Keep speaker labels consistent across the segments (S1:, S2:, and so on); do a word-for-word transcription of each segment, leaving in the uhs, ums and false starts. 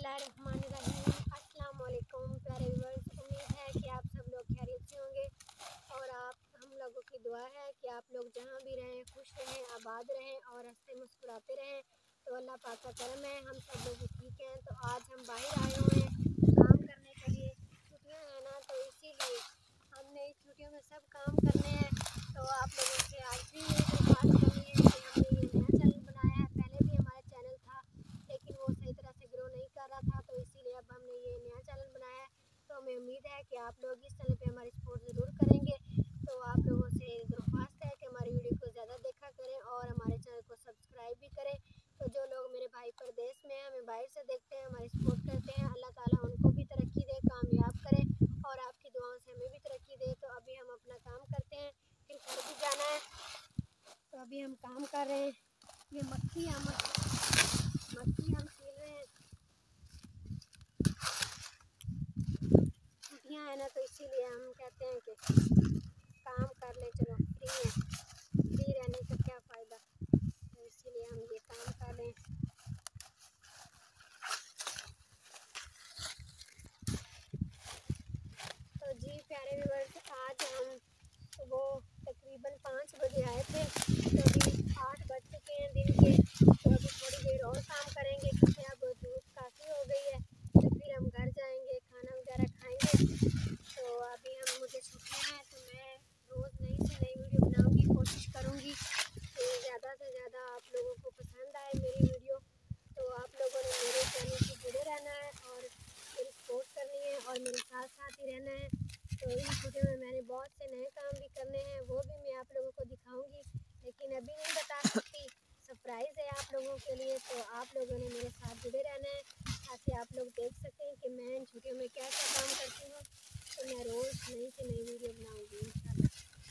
S1: बिस्मिल्लाहिर्रहमानिर्रहीम। अस्सलाम वालेकुम प्यारे व्यूअर्स, उम्मीद है कि आप सब लोग खैरियत से होंगे और आप हम लोगों की दुआ है कि आप लोग जहाँ भी रहें खुश रहें, आबाद रहें और हंसते मुस्कुराते रहें। तो अल्लाह पाक का करम है, हम सब लोग ठीक हैं। तो आज हम बाहर आए हुए हैं काम करने के लिए। छुट्टियाँ हैं ना, तो इसीलिए हमने इस छुट्टियों में सब काम करने हैं। तो आप लोगों से आज भी यही दरख्वास्त करनी है कि हमने ये नया चैनल बनाया है। पहले भी हमारा चैनल था लेकिन वो सही तरह से ग्रो नहीं कर रहा था, तो इसीलिए अब हमने ये नया चैनल बनाया है। तो हमें उम्मीद है कि आप लोग इस चैनल पे हमारी सपोर्ट ज़रूर करेंगे। तो आप लोगों से दरख्वास्त है कि हमारी वीडियो को ज़्यादा देखा करें और हमारे चैनल को सब्सक्राइब भी करें। तो जो लोग मेरे भाई परदेश में हैं, हमें बाहर से देखते हैं, हमारी सपोर्ट करते हैं, अल्लाह ताला उनको भी तरक्की दे, कामयाब करे और आपकी दुआओं से हमें भी तरक्की दे। तो अभी हम अपना काम करते हैं, फिर घर भी जाना है। तो अभी हम काम कर रहे हैं। ये मक्खी हम मक्खी हम छील रहे हैं। छुट्टियाँ हैं ना, तो इसीलिए हम कहते हैं कि काम कर लें। चलो फ्री है, फ्री रहने का क्या फ़ायदा, तो इसीलिए हम ये काम कर रहे हैं। तो जी प्यारे व्यूअर्स, आज हम सुबह तकरीबन पाँच बजे आए थे, तो अभी आठ बज चुके हैं दिन के। तो अभी थोड़ी देर और काम करेंगे क्योंकि अब धूप काफ़ी हो गई है। तो फिर हम घर जाएंगे, खाना वगैरह खाएंगे। तो अभी हम मुझे छुट्टियाँ हैं, तो मैं रोज़ नई से नई वीडियो बनाऊंगी, कोशिश करूंगी कि ज़्यादा से ज़्यादा आप लोगों को पसंद आए मेरी वीडियो। तो आप लोगों ने मेरे चैनल से जुड़े रहना है और मेरी सपोर्ट करनी है और मेरे साथ साथ ही रहना है। तो इन वीडियो में मैंने बहुत से नए काम भी करने हैं, वो भी मैं आप लोगों को दिखाऊंगी, लेकिन अभी नहीं बता सकती, सरप्राइज़ है आप लोगों के लिए। तो आप लोगों ने मेरे साथ जुड़े रहना है ताकि आप लोग देख सकें कि मैं इन छुट्टियों में क्या क्या काम करती हूँ। तो मैं रोज़ नई से नई वीडियो बनाऊंगी इंशाल्लाह।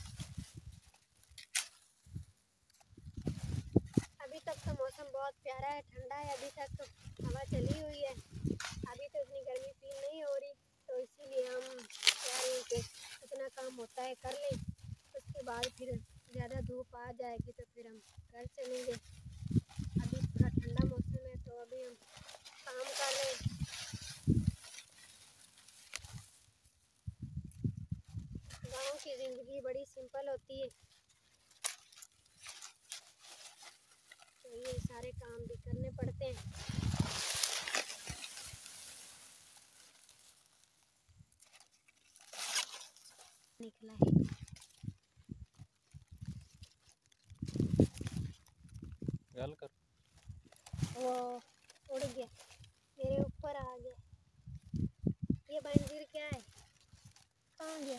S1: अभी तक तो मौसम बहुत प्यारा है, ठंडा है। अभी तक तो हवा चली हुई है, अभी तो इतनी गर्मी फील नहीं हो रही। तो इसीलिए हम कह रहे हैं कि जितना काम होता है कर लें, उसके बाद फिर ज़्यादा धूप आ जाएगी तो फिर हम घर चलेंगे। अभी थोड़ा ठंडा मौसम है, तो अभी हम काम कर रहे हैं। गाँव की ज़िंदगी बड़ी सिंपल होती है, तो ये सारे काम भी करने पड़ते हैं। निकला है
S2: गल कर,
S1: वो उड़ गया, मेरे ऊपर आ गया। ये बंजीर क्या है, कहाँ गया,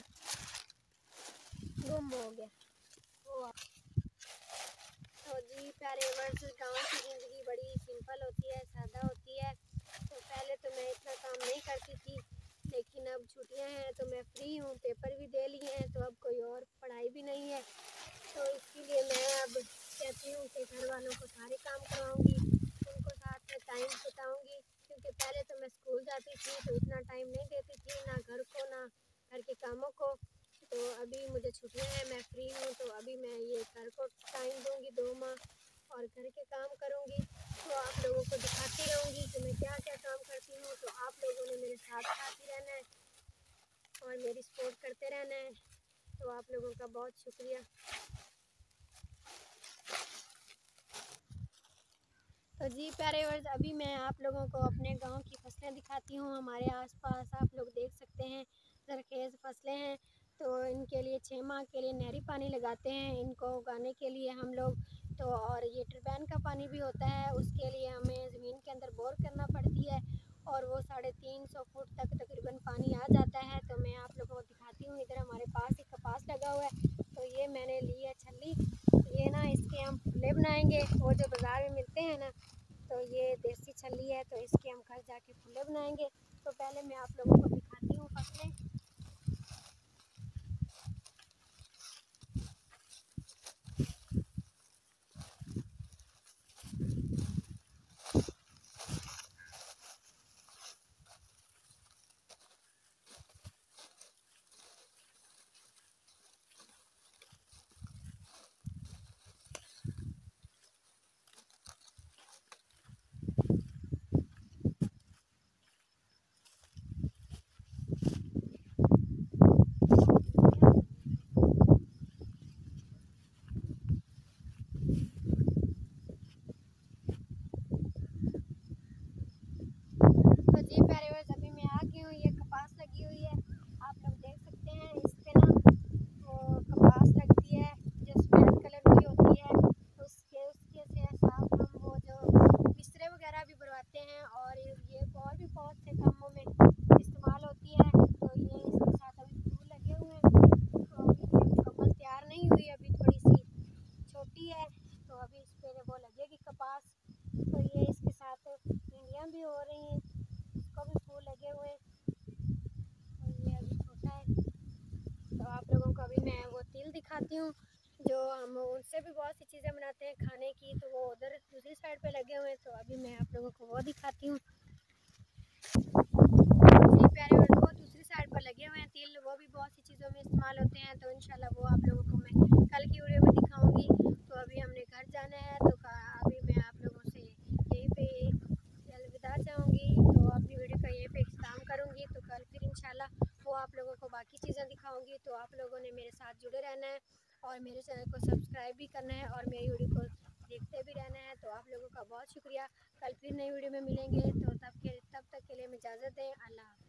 S1: गुम हो गया वो। तो जी प्यारे वर्ष, गाँव की ज़िंदगी बड़ी सिंपल होती है, सादा होती है। तो पहले तो मैं इतना काम नहीं करती थी, लेकिन अब छुट्टियां हैं तो मैं फ्री हूँ, पेपर भी दे लिए हैं, तो अब कोई और पढ़ाई भी नहीं है। तो इसीलिए मैं अब कहती हूँ कि घर वालों को सारे काम करवाऊँगी, उनको साथ में टाइम बिताऊँगी। क्योंकि पहले तो मैं स्कूल जाती थी तो इतना टाइम नहीं देती थी, ना घर को ना घर के कामों को। तो अभी मुझे छुट्टियां हैं, मैं फ्री हूँ, तो अभी मैं ये घर को टाइम दूँगी दो माह और घर के काम करूँगी। तो आप लोगों को दिखाती रहूँगी कि मैं क्या क्या काम करती हूँ। तो आप लोगों ने मेरे साथ साथ ही रहना है और मेरी सपोर्ट करते रहना है। तो आप लोगों का बहुत शुक्रिया। तो जी प्यारे वर्ष, अभी मैं आप लोगों को अपने गांव की फसलें दिखाती हूँ। हमारे आसपास आप लोग देख सकते हैं ज़रख़ेज़ फसलें हैं। तो इनके लिए छः माह के लिए नहरी पानी लगाते हैं इनको उगाने के लिए हम लोग। तो और ये टरबैन का पानी भी होता है, उसके लिए हमें ज़मीन के अंदर बोर करना पड़ती है और वो साढ़े तीन सौ फुट तक तकरीबन पानी आ जाता है। तो मैं आप लोगों को दिखाती हूँ, इधर हमारे पास ही कपास लगा हुआ है। तो ये मैंने ली है छल्ली, ये ना इसके हम फुले बनाएंगे, वो जो बाज़ार में मिलते हैं ना, तो ये देसी छल्ली है, तो इसके हम घर जाके फुले बनाएंगे। तो पहले मैं आप लोगों को दिखाती हूँ फसलें। हो रही हैं, इसको भी फूल लगे हुए हैं और ये अभी छोटा है। तो आप लोगों को अभी मैं वो तिल दिखाती हूँ जो हम उनसे भी बहुत सी चीज़ें बनाते हैं खाने की, तो वो उधर दूसरी साइड पे लगे हुए हैं। तो अभी मैं आप लोगों को वो दिखाती हूँ। जी प्यारे, और वो दूसरी साइड पर लगे हुए हैं तिल, वो भी बहुत सी चीज़ों में इस्तेमाल होते हैं। तो इंशाल्लाह वो आप लोगों को मैं कल की वीडियो में दिखाऊंगी। तो अभी हमने घर जाना है, तो अभी मैं आप लोगों से यहीं पे अलविदा चाहूँगी। तो अपनी वीडियो का यहीं पे इख्तिताम करूँगी। तो कल फिर इंशाल्लाह वो आप लोगों को बाकी चीज़ें दिखाऊँगी। तो आप लोगों ने मेरे साथ जुड़े रहना है और मेरे चैनल को सब्सक्राइब भी करना है और मेरी वीडियो को देखते भी रहना है। तो आप लोगों का बहुत शुक्रिया। कल फिर नई वीडियो में मिलेंगे। तो तब के तब तक के लिए मैं इजाज़त दें। अल्लाह।